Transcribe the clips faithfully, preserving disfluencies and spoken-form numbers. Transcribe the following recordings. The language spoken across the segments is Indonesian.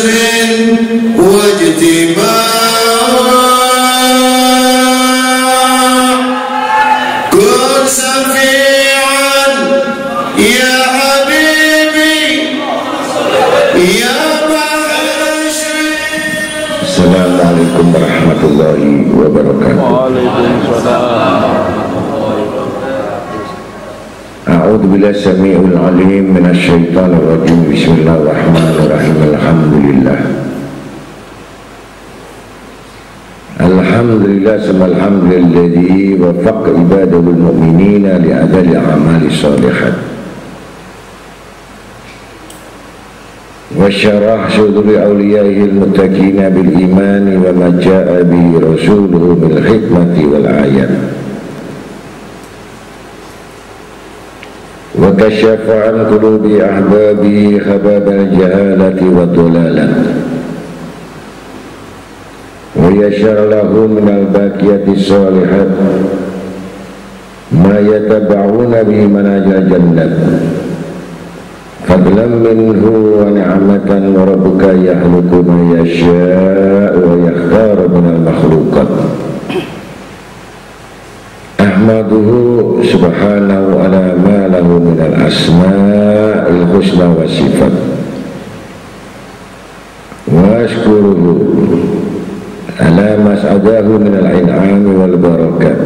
Assalamualaikum warahmatullahi wabarakatuh. A'udzu billahi samii'il 'aliim minasy syaithaanir rajiim. Bismillahirrahmanirrahim. Alhamdulillah. Alhamdulillah sama alhamdulilladzi wafaqa ibadahu al-mu'minina li adali a'mali shalihat. وشرح صدور أوليائه المتقين بالإيمان وما جاء به رسوله بالحكمة والآيات وكشف عن قلوب أحبابه خباب الجهالة والضلالة ويشرع له من الباقيات الصالحات ما يتبعون به منهج الجنة فضلا منه ونعمة وربك يخلق ما يشاء ويختار من المخلوقات أحمده سبحانه على ما له من الأسماء الحسنى والصفات وأشكره على ما سعده من الإنعام والبركات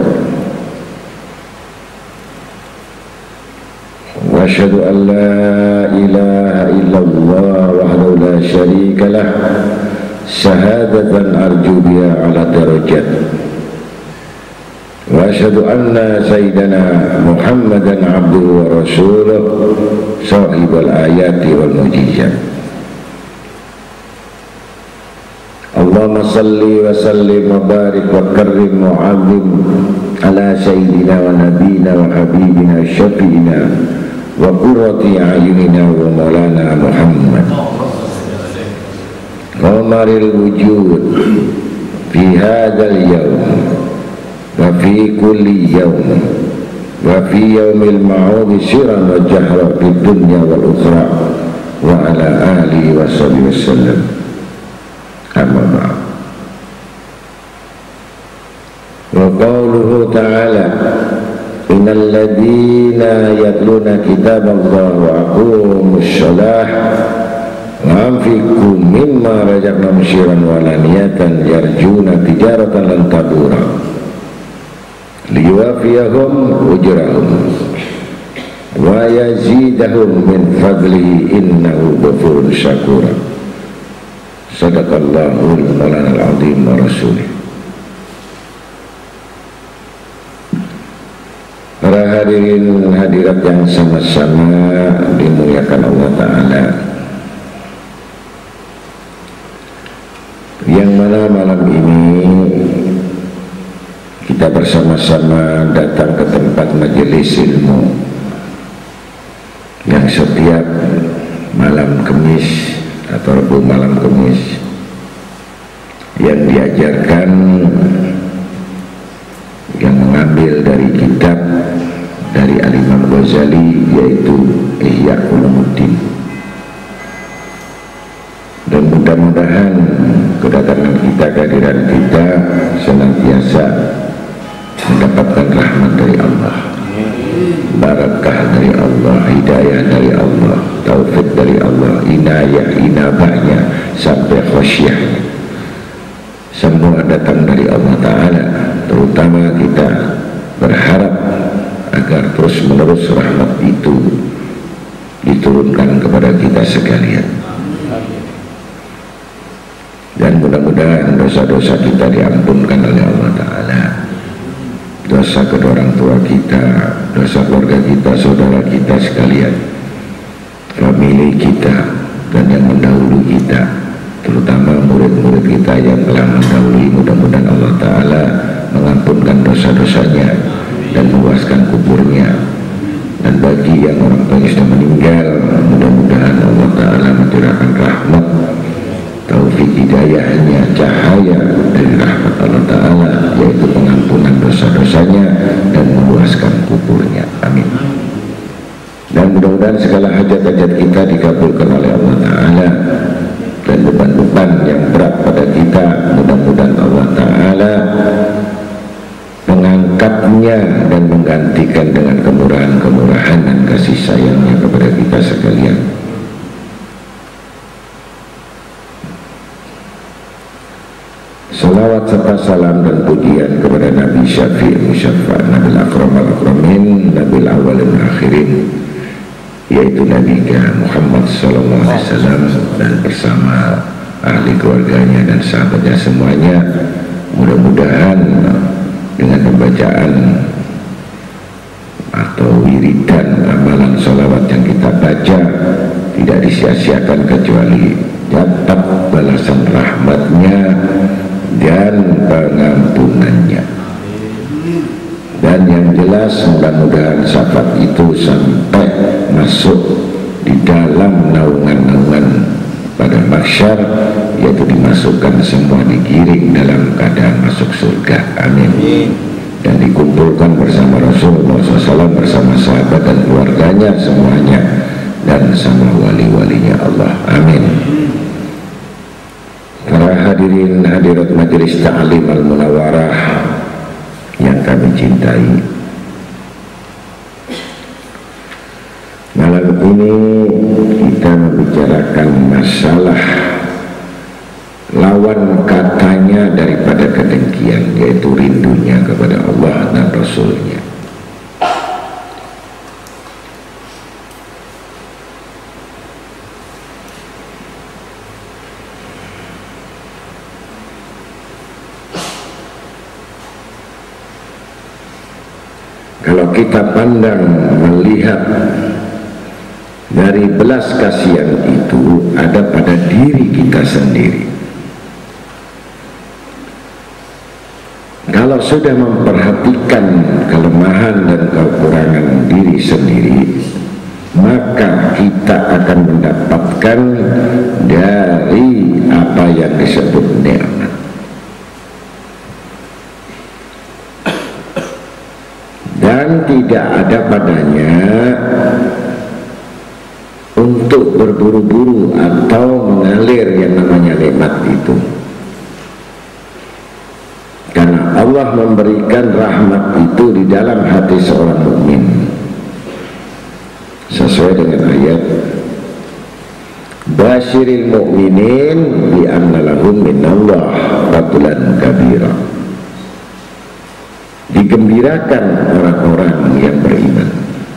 وأشهد أن لا إله إلا الله وحده لا شريك له شهادة أرجو بها على درجات وأشهد أن سيدنا محمدا عبده ورسوله صاحب الآيات والمعجزات اللهم صل وسلم وبارك وكرم وعظم على سيدنا ونبينا وحبيبنا شفينا وقرة أعيننا ومولانا محمد قمر الوجود في هذا اليوم وفي كل يوم وفي يوم الموعود سرا وجهرا في الدنيا والأخرى وعلى آله وصحبه وسلم. أما بعد وقوله تعالى إن الذين يتلون كتاب الله وأقاموا الصلاة وأنفقوا مما رزقناهم سرا وعلانية يرجون تجارة لن تبور ليوفيهم أجرهم ويزيدهم من فضله إنه غفور شكور. Sadaqallahul maulanal azim wa rasulih. Para hadirin hadirat yang sama-sama dimuliakan Allah Ta'ala, yang mana malam ini kita bersama-sama datang ke tempat majelis ilmu yang setiap malam Kamis atau Rabu malam Kamis yang diajarkan, yang mengambil dari kitab dari Al-Imam Ghazali, yaitu Ihya Ulumuddin. Dan mudah-mudahan kedatangan kita, kehadiran kita senantiasa mendapatkan rahmat dari Allah, barakah dari Allah, hidayah dari Allah, taufik dari Allah, inayah, inabahnya sampai khosyahnya, semua datang dari Allah Ta'ala. Terutama kita berharap agar terus menerus rahmat itu diturunkan kepada kita sekalian, dan mudah-mudahan dosa-dosa kita diampunkan oleh Allah Ta'ala, dosa kedua orang tua kita, dosa keluarga kita, saudara kita sekalian, famili kita, dan yang mendahului kita, terutama murid-murid kita yang telah mendahului. Mudah-mudahan Allah Ta'ala mengampunkan dosa-dosanya dan meluaskan kuburnya. Dan bagi yang orang tuanya sudah meninggal, mudah-mudahan Allah Ta'ala mencurahkan rahmat, taufik hidayahnya, cahaya dari rahmat Allah Ta'ala, yaitu pengampunan dosa-dosanya dan meluaskan kuburnya. Amin. Dan mudah-mudahan segala hajat-hajat kita dikabulkan oleh Allah Ta'ala, dan beban menggantikan dengan kemurahan-kemurahan dan kasih sayangnya kepada kita sekalian. Salawat serta salam dan pujian kepada Nabi Syafi' Musyafa' Nabil Akram Al-Akramin Nabil Awalin Akhirin, yaitu Nabi Muhammad Sallallahu Alaihi Wasallam, dan bersama ahli keluarganya dan sahabatnya semuanya. Mudah-mudahan dengan pembacaan atau wiridan amalan salawat yang kita baca tidak disia-siakan kecuali dapat balasan rahmatnya dan pengampunannya. Dan yang jelas mudah-mudahan syafaat itu sampai masuk di dalam naungan-naungan pada mahsyar, yaitu dimasukkan semua, digiring dalam keadaan masuk surga. Amin. Dan dikumpulkan bersama Rasulullah shallallahu alaihi wasallam, bersama sahabat dan keluarganya semuanya, dan sama wali-walinya Allah. Amin. Para hadirin hadirat majelis ta'lim al-munawwarah yang kami cintai, malam ini kita membicarakan masalah lawan katanya daripada kedengkian, yaitu rindunya kepada Allah dan Rasulnya. Kalau kita pandang melihat dari belas kasihan itu ada pada diri kita sendiri. Kalau sudah memperhatikan kelemahan dan kekurangan diri sendiri, maka kita akan mendapatkan dari apa yang disebut nikmat. Dan tidak ada padanya untuk berburu-buru atau mengalir yang namanya nikmat itu, karena Allah memberikan rahmat itu di dalam hati seorang mukmin sesuai dengan ayat basyiril mu'minin bi anna lahum minallah fadlan kabira. Digembirakan orang-orang yang beriman.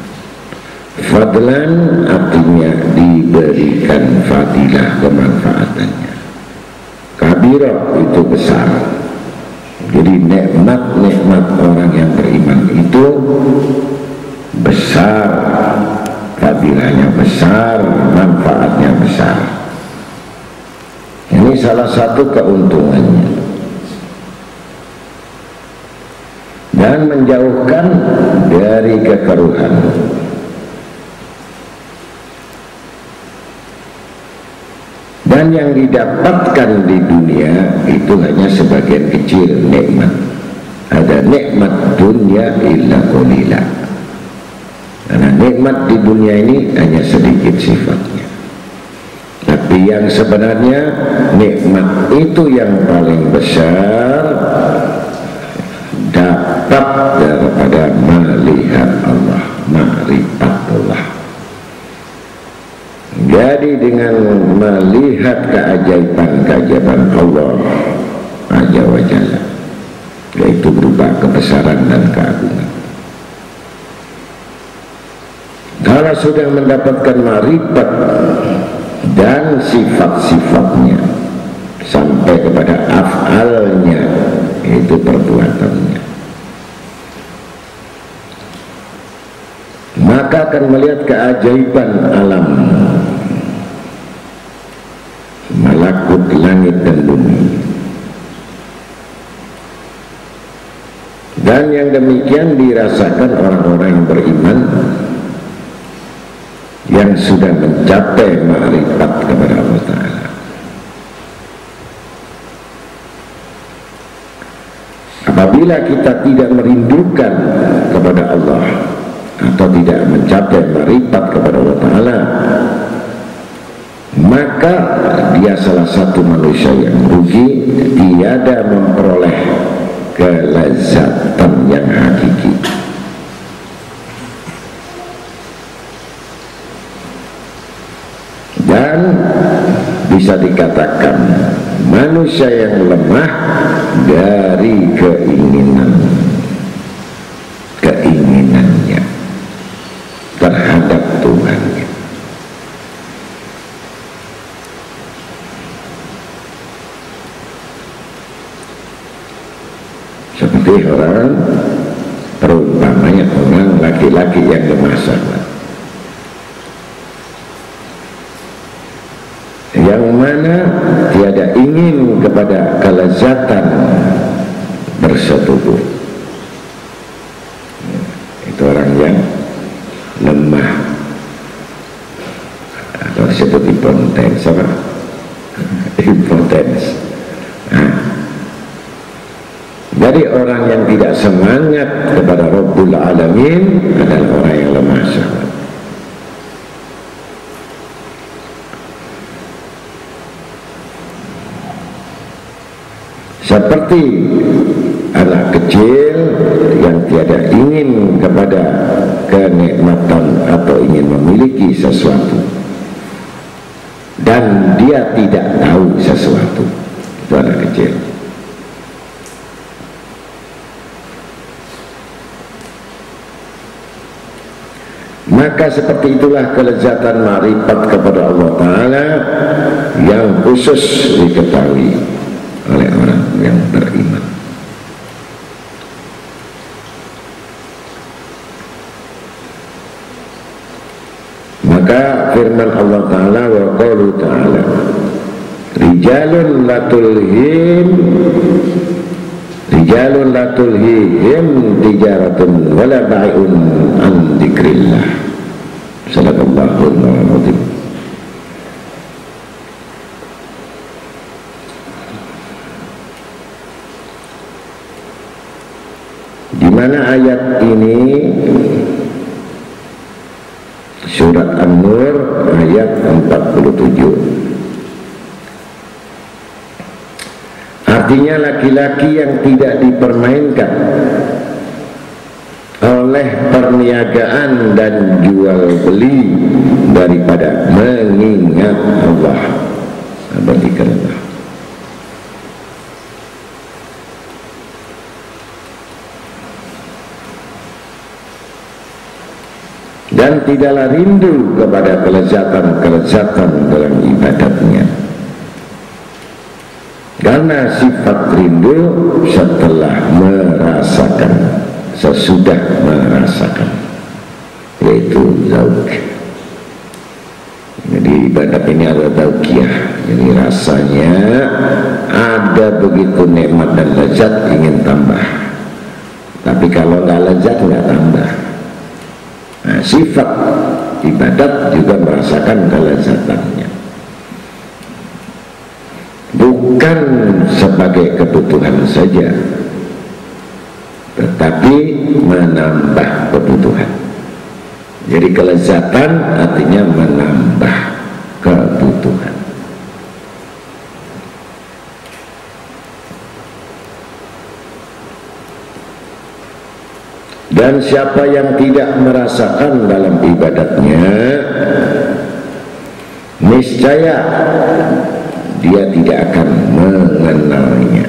Fadlan artinya diberikan fadilah, kemanfaatannya. Kabira itu besar. Jadi nikmat-nikmat orang yang beriman itu besar, fadilahnya besar, manfaatnya besar. Ini salah satu keuntungannya. Dan menjauhkan dari kekeruhan. Dan yang didapatkan di dunia itu hanya sebagian kecil nikmat. Ada nikmat dunia illa qalila. Karena nikmat di dunia ini hanya sedikit sifatnya. Tapi yang sebenarnya nikmat itu yang paling besar, dapat daripada melihat Allah, ma'rifatullah. Jadi dengan melihat keajaiban-keajaiban Allah Azza wa Jalla, yaitu berupa kebesaran dan keagungan. Kalau sudah mendapatkan ma'rifat dan sifat-sifatnya sampai kepada af'alnya, itu perbuatannya, maka akan melihat keajaiban alam malakut langit dan bumi. Dan yang demikian dirasakan orang-orang yang beriman yang sudah mencapai ma'rifat kepada Allah Ta'ala. Apabila kita tidak merindukan kepada Allah atau tidak mencapai ma'rifat kepada Allah Ta'ala, maka dia salah satu manusia yang rugi, tiada memperoleh kelezatan yang hakiki. dan bisa dikatakan manusia yang lemah dari keinginan keinginannya terhadap Tuhannya. Seperti orang, terutamanya orang laki-laki yang lemah syahwat, yang mana tiada ingin kepada kelezatan bersetubuh. Itu orang yang lemah atau disebut impotens, apa? Impotens. Nah, jadi orang yang tidak semangat kepada Rabbul Alamin adalah orang yang lemah syahwat. Seperti anak kecil yang tiada ingin kepada kenikmatan atau ingin memiliki sesuatu dan dia tidak tahu sesuatu, itu anak kecil. Maka seperti itulah kelezatan ma'rifat kepada Allah Ta'ala yang khusus diketahui oleh orang yang beriman. Maka firman Allah Ta'ala, wa qalu ta'ala, rijalun latulhim rijalun latulhihim tijaratun wala bai'un an dzikrillah. Sadaqallahul adzim. Di mana ayat ini surat An-Nur ayat empat puluh tujuh. Artinya laki-laki yang tidak dipermainkan oleh perniagaan dan jual beli daripada mengingat Allah, abadikanlah. Dan tidaklah rindu kepada kelezatan-kelezatan dalam ibadatnya, karena sifat rindu setelah merasakan, sesudah merasakan, yaitu zauq. Jadi ibadat ini ada zauqiyah, jadi rasanya ada begitu nikmat dan lezat, ingin tambah. Tapi kalau nggak lezat nggak tambah. Nah, sifat ibadat juga merasakan kelezatannya, bukan sebagai kebutuhan saja, tetapi menambah kebutuhan. Jadi kelezatan artinya menambah kebutuhan. Dan siapa yang tidak merasakan dalam ibadatnya, niscaya dia tidak akan mengenalnya.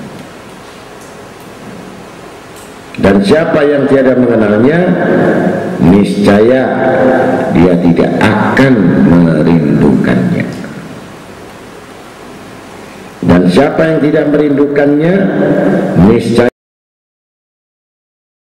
Dan siapa yang tiada mengenalnya, niscaya dia tidak akan merindukannya. Dan siapa yang tidak merindukannya, niscaya